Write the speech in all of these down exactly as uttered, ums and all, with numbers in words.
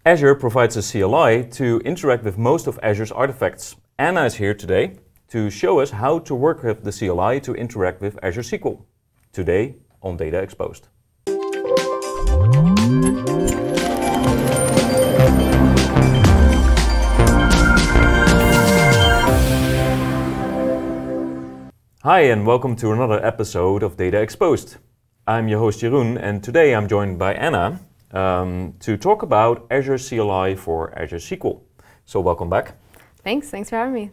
Azure provides a C L I to interact with most of Azure's artifacts. Anna is here today to show us how to work with the C L I to interact with Azure S Q L. Today on Data Exposed. Hi and welcome to another episode of Data Exposed. I'm your host Jeroen and today I'm joined by Anna um, to talk about Azure C L I for Azure S Q L. So welcome back. Thanks, thanks for having me.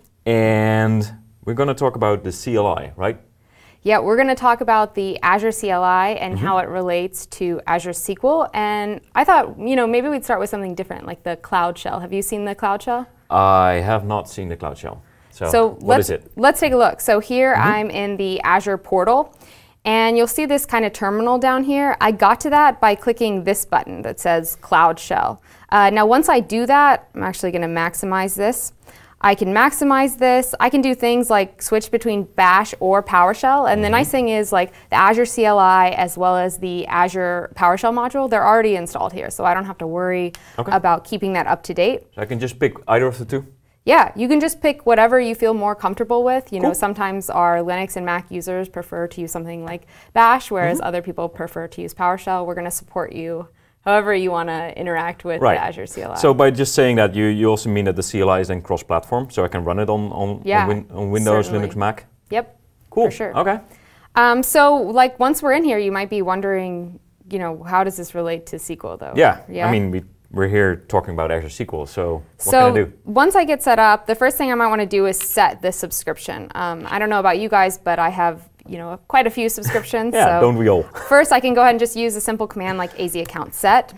And we're going to talk about the C L I, right? Yeah, we're going to talk about the Azure C L I and mm-hmm. how it relates to Azure S Q L. And I thought, you know, maybe we'd start with something different, like the Cloud Shell. Have you seen the Cloud Shell? I have not seen the Cloud Shell. So, so what let's, is it? Let's take a look. So here mm-hmm. I'm in the Azure portal, and you'll see this kind of terminal down here. I got to that by clicking this button that says Cloud Shell. Uh, now once I do that, I'm actually going to maximize this. I can maximize this. I can do things like switch between Bash or PowerShell. And mm-hmm. the nice thing is, like, the Azure C L I as well as the Azure PowerShell module, they're already installed here. So I don't have to worry okay. about keeping that up to date. So I can just pick either of the two? Yeah, you can just pick whatever you feel more comfortable with. You cool. know, sometimes our Linux and Mac users prefer to use something like Bash, whereas mm-hmm. other people prefer to use PowerShell. We're going to support you however you want to interact with right. the Azure C L I. So by just saying that, you, you also mean that the C L I is then cross-platform, so I can run it on, on, yeah, on, win on Windows, certainly. Linux, Mac? Yep, cool. for sure. Okay. Um, so, like, once we're in here, you might be wondering, you know, how does this relate to S Q L, though? Yeah, yeah? I mean, we, we're here talking about Azure S Q L, so what so can I do? Once I get set up, the first thing I might want to do is set the subscription. Um, I don't know about you guys, but I have, you know, quite a few subscriptions. yeah, so don't we all? First, I can go ahead and just use a simple command like A Z account set.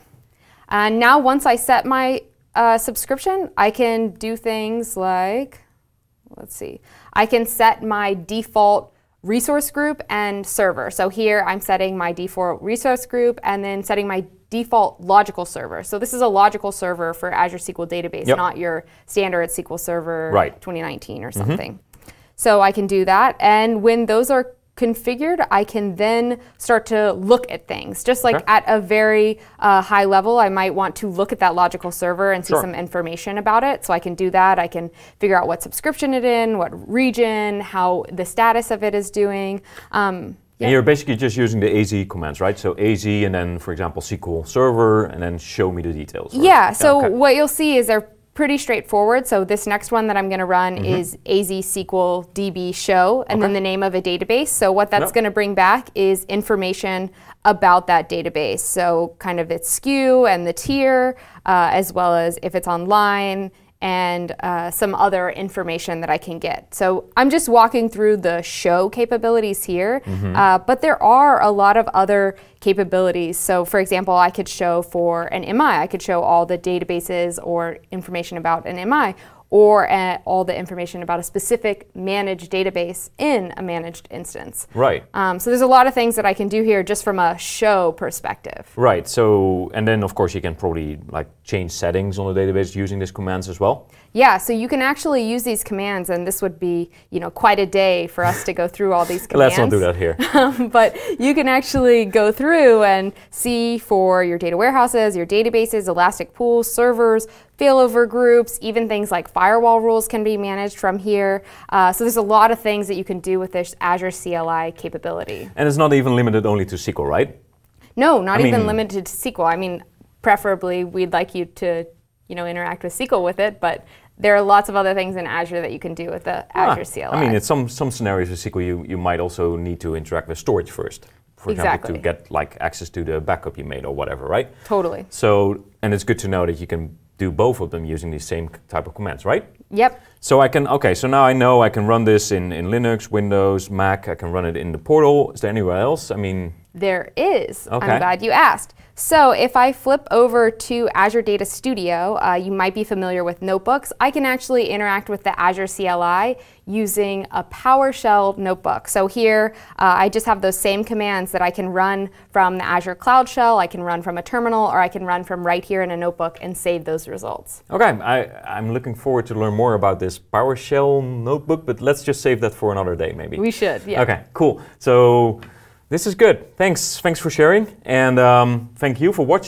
And now once I set my uh, subscription, I can do things like, let's see, I can set my default resource group and server. So here I'm setting my default resource group and then setting my default logical server. So this is a logical server for Azure S Q L Database, yep. not your standard S Q L Server right. twenty nineteen or something. Mm-hmm. So I can do that. And when those are configured, I can then start to look at things. Just like okay. at a very uh, high level, I might want to look at that logical server and see sure. some information about it. So I can do that. I can figure out what subscription it's in, what region, how the status of it is doing. Um, yeah. And you're basically just using the A Z commands, right? So A Z and then, for example, S Q L Server, and then show me the details. Right? Yeah, so yeah, okay. what you'll see is they're pretty straightforward. So this next one that I'm going to run mm-hmm. is A Z S Q L D B show, and okay. then the name of a database. So what that's yep. going to bring back is information about that database. So kind of its S K U and the tier, uh, as well as if it's online, and uh, some other information that I can get. So I'm just walking through the show capabilities here, mm-hmm. uh, but there are a lot of other capabilities. So for example, I could show for an M I, I could show all the databases or information about an M I, or uh, all the information about a specific managed database in a managed instance. Right. Um, so there's a lot of things that I can do here just from a show perspective. Right. So, and then of course you can probably like change settings on the database using these commands as well. Yeah, so you can actually use these commands, and this would be, you know, quite a day for us to go through all these commands. Let's not do that here. um, but you can actually go through and see for your data warehouses, your databases, elastic pools, servers, failover groups, even things like firewall rules can be managed from here. Uh, so there's a lot of things that you can do with this Azure C L I capability. And it's not even limited only to S Q L, right? No, not I even mean, limited to S Q L. I mean, preferably we'd like you to, you know, interact with S Q L with it, but there are lots of other things in Azure that you can do with the ah, Azure C L I. I mean, in some, some scenarios with S Q L, you, you might also need to interact with storage first. For exactly. example, to get like access to the backup you made or whatever, right? Totally. So, and it's good to know that you can do both of them using the same type of commands, right? Yep. So I can, okay, so now I know I can run this in, in Linux, Windows, Mac, I can run it in the portal. Is there anywhere else? I mean... There is. Okay. I'm glad you asked. So if I flip over to Azure Data Studio, uh, you might be familiar with notebooks. I can actually interact with the Azure C L I using a PowerShell notebook. So here, uh, I just have those same commands that I can run from the Azure Cloud Shell, I can run from a terminal, or I can run from right here in a notebook and save those results. Okay, I, I'm looking forward to learn more about this PowerShell notebook, but let's just save that for another day, maybe. We should, yeah. Okay, cool. So this is good. Thanks, thanks for sharing, and um, thank you for watching.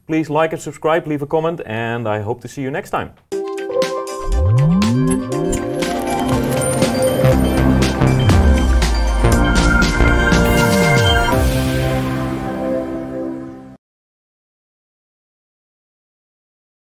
Please like and subscribe, leave a comment, and I hope to see you next time.